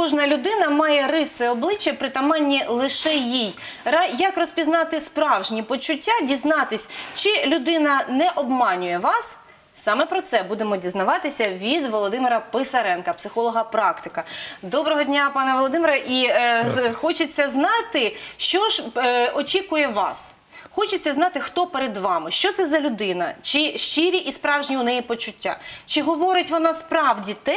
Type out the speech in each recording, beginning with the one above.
кожна людина має риси обличчя, притаманні лише їй. Як розпізнати справжні почуття, дізнатись, чи людина не обманює вас? Саме про це будемо дізнаватися від Володимира Писаренка, психолога-практика. Доброго дня, пане Володимире. І хочеться знати, що ж очікує вас. Хочеться знати, хто перед вами, що це за людина, чи щирі і справжні у неї почуття, чи говорить вона справді те,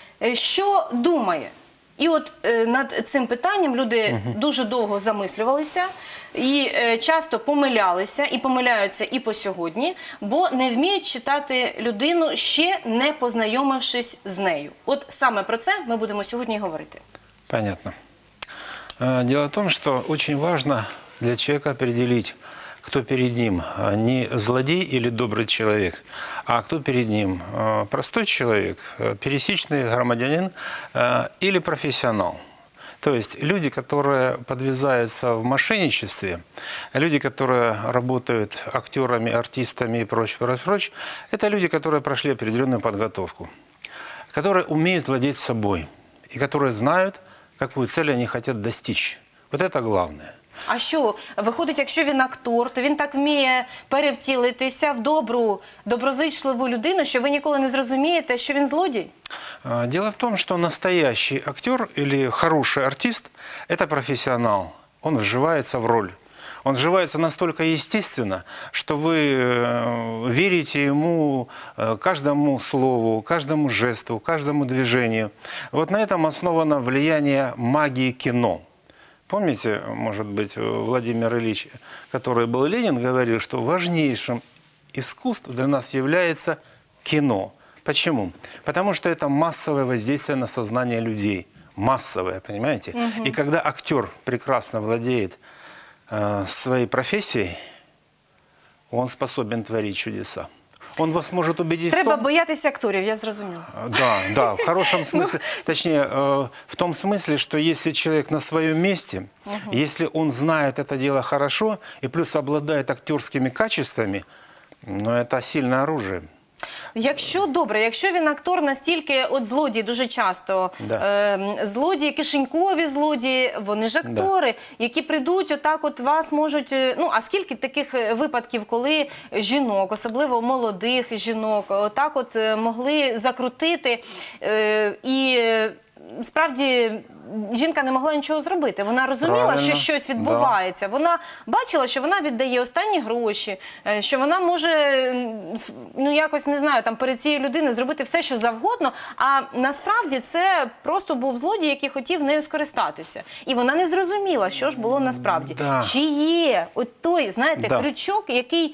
що думає. І от над цим питанням люди дуже довго замислювалися і часто помилялися, і помиляються і по сьогодні, бо не вміють читати людину, ще не познайомившись з нею. От саме про це ми будемо сьогодні говорити. Понятно. Дело в том, что очень важно для человека определить, кто перед ним, не злодей или добрый человек, а кто перед ним, простой человек, пересечный громадянин или профессионал. То есть люди, которые подвязаются в мошенничестве, люди, которые работают актерами, артистами и прочее, это люди, которые прошли определенную подготовку, которые умеют владеть собой и которые знают, какую цель они хотят достичь. Вот это главное. А що, виходить, якщо він актор, то він так вміє перевтілитися в добру, доброзичливу людину, що ви ніколи не зрозумієте, що він злодій? Дело в том, что настоящий актер или хороший артист – это профессионал. Он вживается в роль. Он вживается настолько естественно, что вы верите ему, каждому слову, каждому жесту, каждому движению. Вот на этом основано влияние магии кино. Помните, может быть, Владимир Ильич, который был Ленин, говорил, что важнейшим искусством для нас является кино. Почему? Потому что это массовое воздействие на сознание людей. Массовое, понимаете? И когда актер прекрасно владеет своей профессией, он способен творить чудеса. Он вас может убедить Треба боятися акторів, я зрозуміла. Да, в хорошем смысле. Точнее, в том смысле, что если человек на своем месте, если он знает это дело хорошо и плюс обладает актерскими качествами, ну, это сильное оружие. Якщо добре, якщо він актор настільки, от злодії дуже часто, злодії, кишенькові злодії, вони ж актори, які прийдуть, отак от вас можуть, ну, а скільки таких випадків, коли жінок, особливо молодих жінок, отак от могли закрутити і справді жінка не могла нічого зробити. Вона розуміла, що щось відбувається. Вона бачила, що вона віддає останні гроші, що вона може, ну якось, не знаю, там перед цією людиною зробити все, що завгодно, а насправді це просто був злодій, який хотів нею скористатися. І вона не зрозуміла, що ж було насправді. Чи є от той, знаєте, крючок, який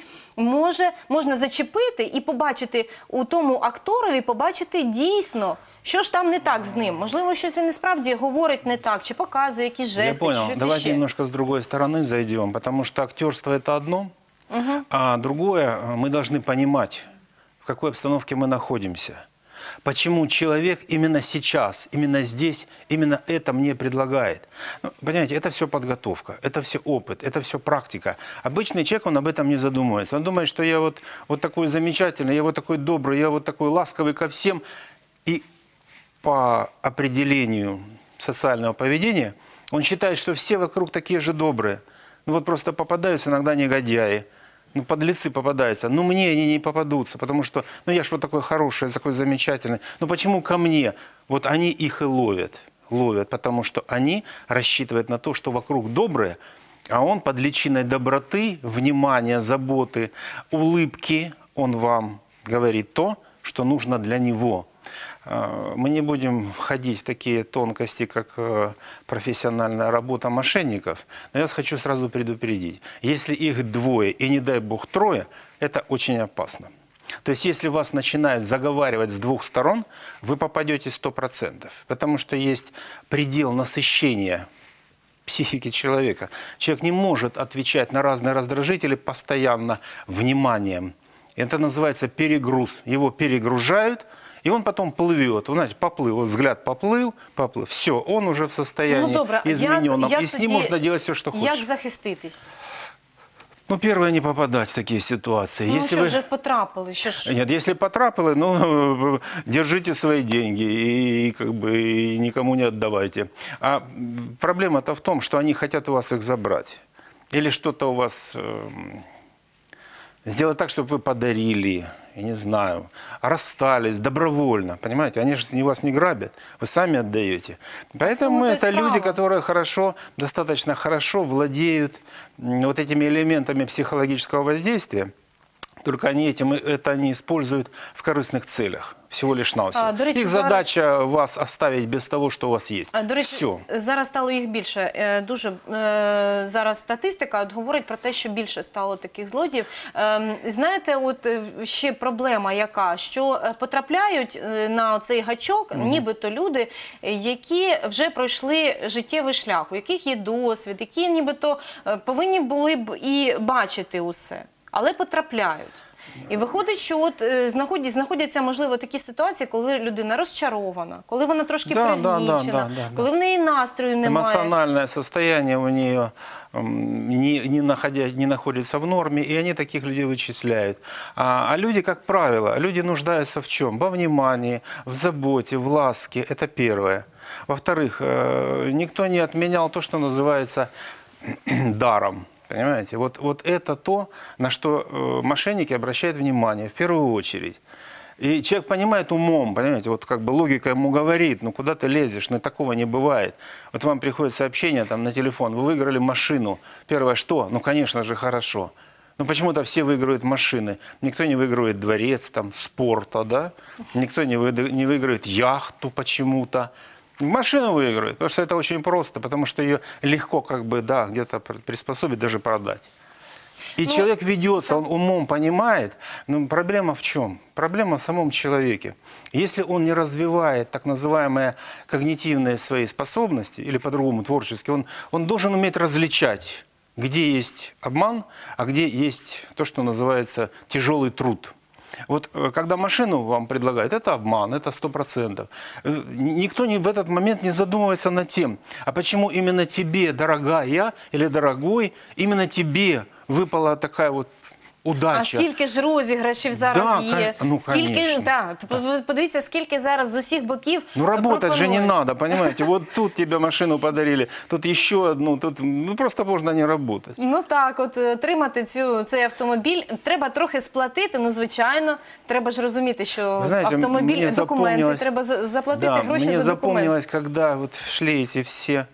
можна зачепити і побачити у тому акторові, побачити дійсно, що ж там не так з ним? Можливо, щось він насправді говорить не так, чи показує якісь жести, Я понял. Давайте немножко с другой стороны зайдем, потому что актерство – это одно, а другое – мы должны понимать, в какой обстановке мы находимся. Почему человек именно сейчас, именно здесь, именно это мне предлагает. Ну, понимаете, это все подготовка, это все опыт, это все практика. Обычный человек, он об этом не задумывается. Он думает, что я вот такой замечательный, я вот такой добрый, я вот такой ласковый ко всем. И по определению социального поведения, он считает, что все вокруг такие же добрые. Ну вот просто попадаются иногда негодяи, ну подлецы попадаются. Ну мне они не попадутся, потому что, ну я ж вот такой хороший, такой замечательный. Ну почему ко мне? Вот они их и ловят, потому что они рассчитывают на то, что вокруг добрые, а он под личиной доброты, внимания, заботы, улыбки, он вам говорит то, что нужно для него. Мы не будем входить в такие тонкости, как профессиональная работа мошенников, но я вас хочу сразу предупредить. Если их двое и, не дай бог, трое, это очень опасно. То есть, если вас начинают заговаривать с двух сторон, вы попадете 100%, потому что есть предел насыщения психики человека. Человек не может отвечать на разные раздражители постоянно вниманием. Это называется перегруз. Его перегружают, и он потом плывет. Вы знаете, поплыл, вот взгляд поплыл. Все, он уже в состоянии измененном. И с ним можно делать все, что хочешь. Як захиститись? Ну, первое, не попадать в такие ситуации. Ну, Если що вы... вже потрапили? Що ж? Нет, если потрапили, ну, держите свои деньги и как бы и никому не отдавайте. А проблема-то в том, что они хотят у вас их забрать. Или что-то у вас сделать так, чтобы вы подарили, я не знаю, расстались добровольно, понимаете? Они же вас не грабят, вы сами отдаете. Поэтому Ну, то это есть люди, право. которые хорошо, достаточно хорошо владеют вот этими элементами психологического воздействия. Только это они используют в корыстных целях, всего лишь навсего. До речі, Их задача вас оставить без того, что у вас есть. До речі, Все. зараз стало їх більше. Дуже зараз статистика говорить про те, що більше стало таких злодіїв. Знаєте, от ще проблема яка, що потрапляють на цей гачок нібито люди, які вже пройшли життєвий шлях, у яких є досвід, які нібито повинні були б і бачити усе, але потрапляють. І виходить, що от знаходяться, можливо, такі ситуації, коли людина розчарована, коли вона трошки пригнічена, коли в неї настрою немає. Эмоциональное состояние у нее не находится в норме, и они таких людей вычисляют. А люди, как правило, люди нуждаются в чем? Во внимании, в заботе, в ласке. Это первое. Во-вторых, никто не отменял то, что называется даром. Понимаете? Вот это то, на что мошенники обращают внимание в первую очередь. И человек понимает умом, понимаете, вот как бы логика ему говорит, ну куда ты лезешь, ну такого не бывает. Вот вам приходит сообщение там на телефон, вы выиграли машину. Первое, что? Ну, конечно же, хорошо. Но почему-то все выигрывают машины. Никто не выигрывает дворец, там, спорта, да? Никто не выигрывает яхту почему-то. Машину выигрывают, потому что это очень просто, потому что ее легко как бы, да, где-то приспособить, даже продать. И человек ведется, он умом понимает, но проблема в чем? Проблема в самом человеке. Если он не развивает так называемые когнитивные свои способности, или по-другому творческие, он должен уметь различать, где есть обман, а где есть то, что называется тяжелый труд. Вот когда машину вам предлагают, это обман, это 100%. Никто в этот момент не задумывается над тем, а почему именно тебе, дорогая или дорогой, именно тебе выпала такая вот удача. А скільки ж розіграшів зараз є? Ну, скільки, подивіться, скільки зараз з усіх боків Ну, работать же не пропонують. надо, понимаете? Вот тут тебе машину подарили, тут еще одну, тут ну, просто можно не работать. Ну так, от отримати цей автомобіль, треба трохи сплатити, ну звичайно, треба ж розуміти, що Вы знаете, автомобіль, мне документи, запомнилось- треба заплатити Да, гроші мне за документи. запомнилось, когда вот шли эти все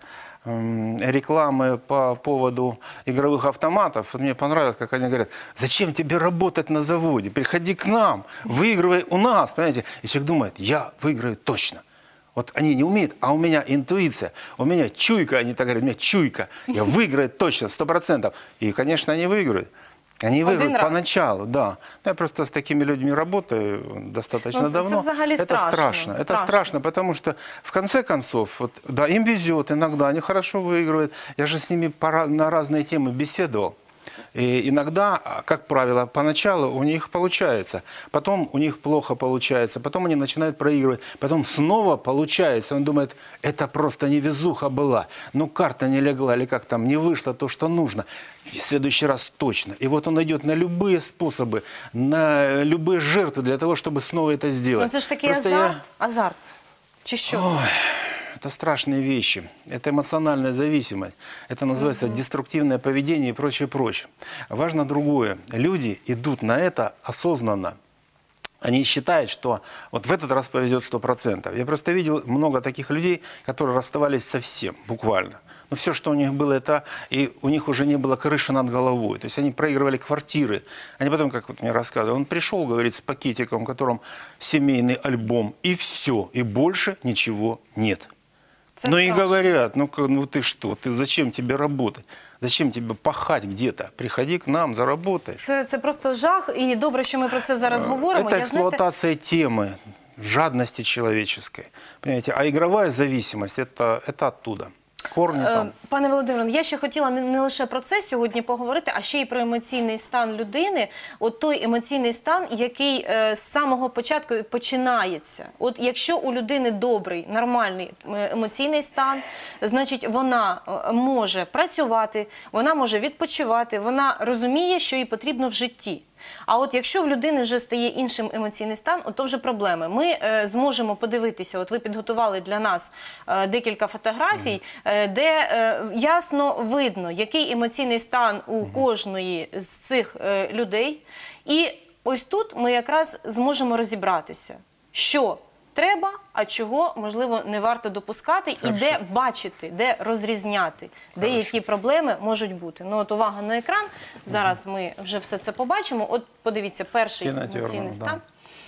рекламы по поводу игровых автоматов. Вот мне понравилось, как они говорят, зачем тебе работать на заводе? Приходи к нам, выигрывай у нас, понимаете? И человек думает, я выиграю точно. Вот они не умеют, а у меня интуиция, у меня чуйка, они так говорят, у меня чуйка, я выиграю точно, 100%. И, конечно, они выиграют. Они выиграют раз. поначалу, да. Я просто с такими людьми работаю достаточно Ну, это давно. взагалі Это страшно, страшно. Это страшно. страшно, потому что в конце концов, вот, да, им везет, иногда они хорошо выигрывают. Я же с ними на разные темы беседовал. И иногда, как правило, поначалу у них получается, потом у них плохо получается, потом они начинают проигрывать, потом снова получается. Он думает, это просто невезуха была, ну карта не легла или как там, не вышло то, что нужно. В следующий раз точно. И вот он идет на любые способы, на любые жертвы для того, чтобы снова это сделать. Ну це ж такий Просто азарт, чи що? Ой, это страшные вещи. Это эмоциональная зависимость. Это называется деструктивное поведение и прочее, прочее. Важно другое. Люди идут на это осознанно. Они считают, что вот в этот раз повезет 100%. Я просто видел много таких людей, которые расставались совсем, буквально. Но все, что у них было, это и у них уже не было крыши над головой. То есть они проигрывали квартиры. Они потом, как вот мне рассказывали, он пришел, говорит, с пакетиком, в котором семейный альбом, и все, и больше ничего нет. Це Ну и страшно. говорят, ну ты что, зачем тебе работать? Зачем тебе пахать где-то? Приходи к нам, заработаешь. Це просто жах, і добре, що ми про це зараз говоримо. Это Я, знаєте, эксплуатация темы, жадности человеческой. Понимаете? А игровая зависимость – это оттуда. корни там. Пане Володимире, я ще хотіла не лише про це сьогодні поговорити, а ще й про емоційний стан людини. От той емоційний стан, який з самого початку починається. От якщо у людини добрий, нормальний емоційний стан, значить вона може працювати, вона може відпочивати, вона розуміє, що їй потрібно в житті. А от якщо в людини вже стає іншим емоційний стан, то вже проблеми. Ми зможемо подивитися, от ви підготували для нас декілька фотографій, де ясно видно, який емоційний стан у кожної з цих людей. І ось тут ми якраз зможемо розібратися, що треба, а чого, можливо, не варто допускати, і де бачити, де розрізняти, де які проблеми можуть бути. Ну от увага на екран, зараз ми вже все це побачимо. От подивіться, перший емоційний стан.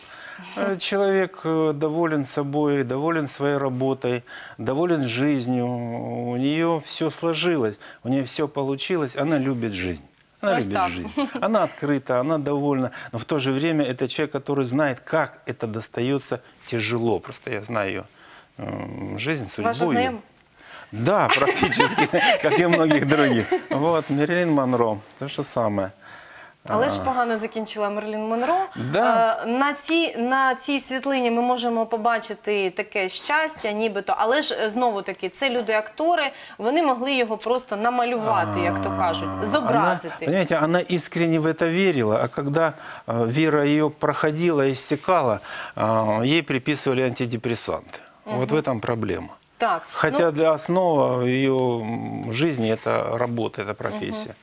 Человек доволен собой, доволен своей работой, доволен жизнью, у нее все сложилось, у нее все получилось, она любит жизнь. Она любит жизнь. Она открыта, она довольна. Но в то же время это человек, который знает, как это достается тяжело. Просто я знаю ее жизнь, судьбу. Ваша знакомая? Да, практически, как и многих других. Вот, Мерлин Монро, то же самое. Але ж погано закінчила Мерлін Монро. Да. На цій світлині ми можемо побачити таке щастя, нібито. Але ж, знову-таки, це люди-актори, вони могли його просто намалювати, як то кажуть, зобразити. Понимаете, она искренне в это верила, а когда вера ее проходила, иссякала, ей приписывали антидепрессанты. Вот в этом проблема. Так. Хотя для основы ее жизни это работа, это профессия.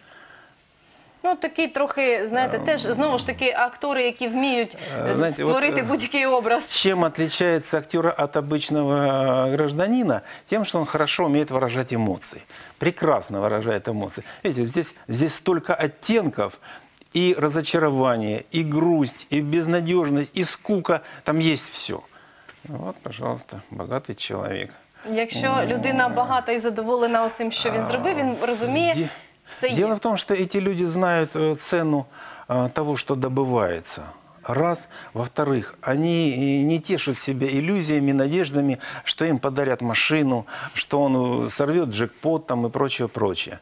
Ну, такий трохи, знаєте, теж, знову ж таки, актори, які вміють створити будь-який образ. Чем отличается актера от обычного гражданина? Тем, что он хорошо умеет выражать эмоции. Прекрасно выражает эмоции. Видите, здесь столько оттенков. И разочарование, и грусть, и безнадежность, и скука. Там есть все. Вот, пожалуйста, богатый человек. Якщо людина багата і задоволена усім, що він зробив, він розуміє, Дело в том, что эти люди знают цену того, что добывается. Раз. Во-вторых, они не тешат себя иллюзиями, надеждами, что им подарят машину, что он сорвет джекпот там, и прочее, прочее.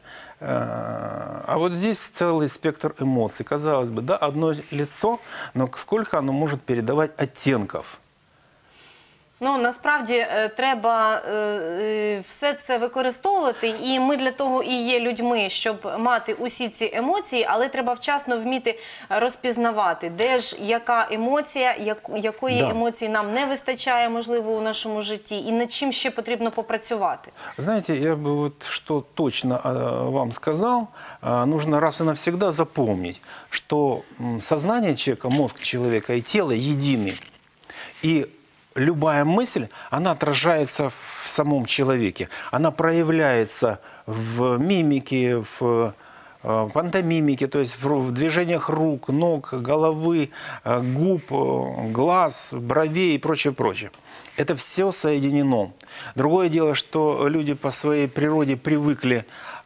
А вот здесь целый спектр эмоций. Казалось бы, да, одно лицо, но сколько оно может передавать оттенков. Ну, насправді, треба все це використовувати, і ми для того і є людьми, щоб мати усі ці емоції, але треба вчасно вміти розпізнавати, де ж яка емоція, якої емоції нам не вистачає, можливо, у нашому житті, і над чим ще потрібно попрацювати. Знаете, я бы вот что точно вам сказал, нужно раз и навсегда запомнить, что сознание человека, мозг человека и тело едины. И любая мысль, она отражается в самом человеке. Она проявляется в мимике, в пантомимике, то есть в движениях рук, ног, головы, губ, глаз, бровей и прочее, прочее. Это все соединено. Другое дело, что люди по своей природе привыкли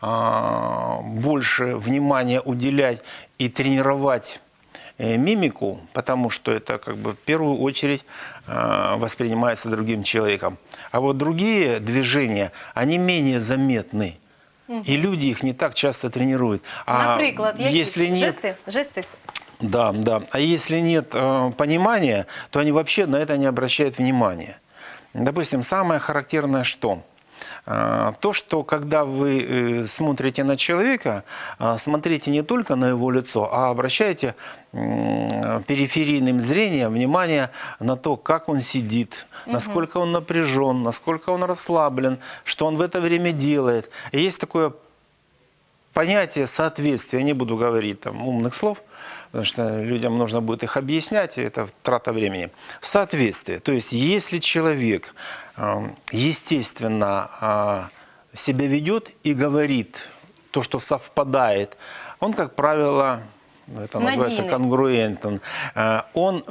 больше внимания уделять и тренировать мимику, потому что это как бы в первую очередь воспринимается другим человеком. А вот другие движения, они менее заметны. И люди их не так часто тренируют. Например, если нет... жесты? Да, да. А если нет понимания, то они вообще на это не обращают внимания. Допустим, самое характерное что? То, что когда вы смотрите на человека, смотрите не только на его лицо, а обращайте периферийным зрением внимание на то, как он сидит, насколько он напряжен, насколько он расслаблен, что он в это время делает. И есть такое понятие соответствия, я не буду говорить там умных слов, потому что людям нужно будет их объяснять, и это трата времени. Соответствие. То есть, если человек естественно себя ведет и говорит то, что совпадает, он, как правило, это называется конгруентен, он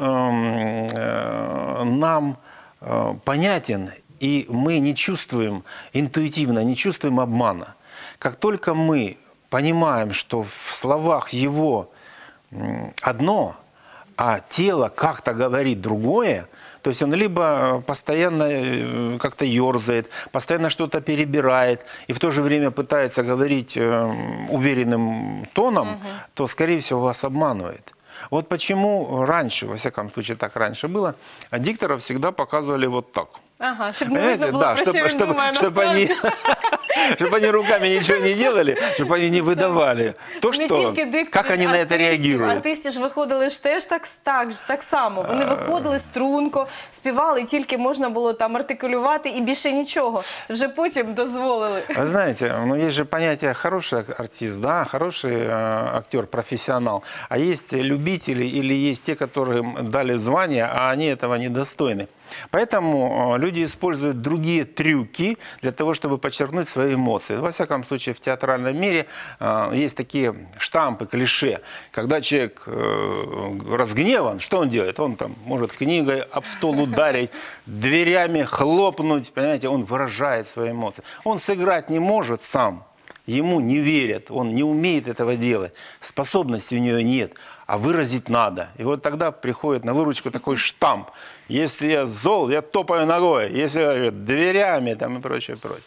нам понятен, и мы не чувствуем интуитивно, не чувствуем обмана. Как только мы понимаем, что в словах его одно, а тело как-то говорит другое, то есть он либо постоянно как-то ерзает, постоянно что-то перебирает, и в то же время пытается говорить уверенным тоном, то, скорее всего, вас обманывает. Вот почему раньше, во всяком случае так раньше было, дикторов всегда показывали вот так. Ага, чтобы не видно было, да, про що він думає насправді. чтобы они руками ничего не делали, чтобы они не выдавали то, Не что, тільки диктори, как они на это реагируют. Артисти ж виходили ж теж так само. Вони виходили струнко, співали, і тільки можна було там артикулювати і більше нічого. Це вже потім дозволили. Вы знаете, ну, есть же понятие хороший артист, да, хороший актер, профессионал, а есть любители или есть те, которым дали звание, а они этого недостойны. Поэтому люди используют другие трюки для того, чтобы подчеркнуть свои эмоции. Во всяком случае, в театральном мире есть такие штампы, клише. Когда человек разгневан, что он делает? Он там может книгой об стол ударить, дверями хлопнуть, понимаете, он выражает свои эмоции. Он сыграть не может сам, ему не верят, он не умеет этого делать, способности у него нет. А выразить надо. И вот тогда приходит на выручку такой штамп. Если я зол, я топаю ногой. Если я дверями там, и прочее, прочее.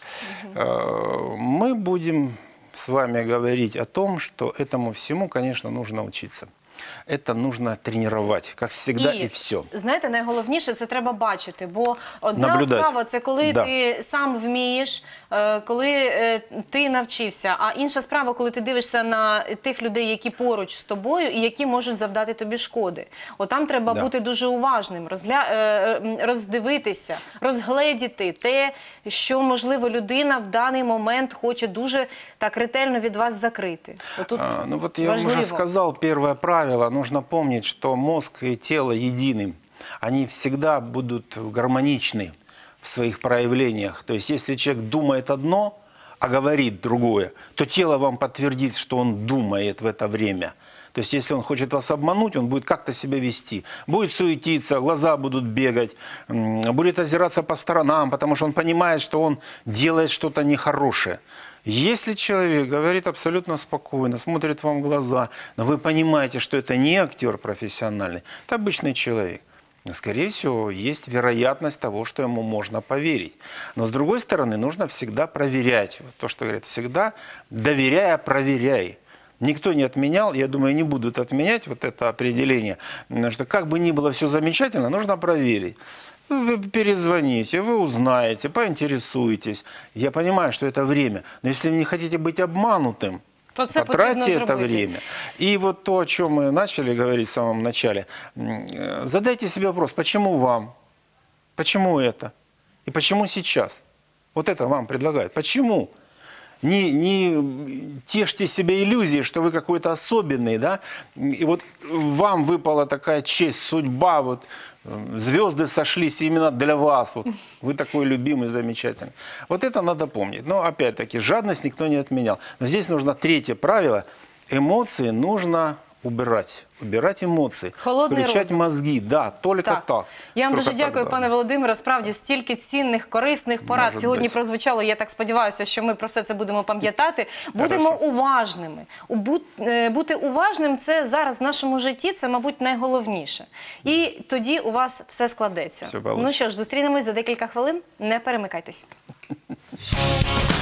Мы будем с вами говорить о том, что этому всему, конечно, нужно учиться. Это нужно тренувати, як завжди, і все. Знаєте, найголовніше – це треба бачити, бо одна Наблюдать. справа – це коли ти сам вмієш, коли ти навчився, а інша справа, коли ти дивишся на тих людей, які поруч з тобою і які можуть завдати тобі шкоди. От там треба бути дуже уважним, роздивитися, розгледіти те, що, можливо, людина в даний момент хоче дуже так ретельно від вас закрити. Отут ну вот я вам уже сказал, первое правило, нужно помнить, что мозг и тело едины. Они всегда будут гармоничны в своих проявлениях. То есть, если человек думает одно, а говорит другое, то тело вам подтвердит, что он думает в это время. То есть, если он хочет вас обмануть, он будет как-то себя вести. Будет суетиться, глаза будут бегать, будет озираться по сторонам, потому что он понимает, что он делает что-то нехорошее. Если человек говорит абсолютно спокойно, смотрит вам в глаза, но вы понимаете, что это не актер профессиональный, это обычный человек, скорее всего, есть вероятность того, что ему можно поверить. Но с другой стороны, нужно всегда проверять. Вот то, что говорят, всегда доверяя, проверяй. Никто не отменял, я думаю, не будут отменять вот это определение, что как бы ни было все замечательно, нужно проверить. Вы перезвоните, вы узнаете, поинтересуетесь. Я понимаю, что это время, но если вы не хотите быть обманутым, потратьте это время. И вот то, о чем мы начали говорить в самом начале, задайте себе вопрос, почему вам, почему это и почему сейчас? Вот это вам предлагают. Почему? Не тешьте себе иллюзии, что вы какой-то особенный, да? И вот вам выпала такая честь, судьба, вот звезды сошлись именно для вас, вот вы такой любимый, замечательный. Вот это надо помнить. Но опять-таки, жадность никто не отменял. Но здесь нужно третье правило. Эмоции нужно убирать. Убирать эмоции, включать мозги. Да, только так. Я вам дуже дякую, пане Володимире. Справді, стільки цінних, корисних порад сьогодні прозвучало. Я так сподіваюся, що ми про все це будемо пам'ятати. Будемо уважними. Бути уважним – це зараз в нашому житті, це, мабуть, найголовніше. І тоді у вас все складеться. Ну що ж, зустрінемось за декілька хвилин. Не перемикайтесь.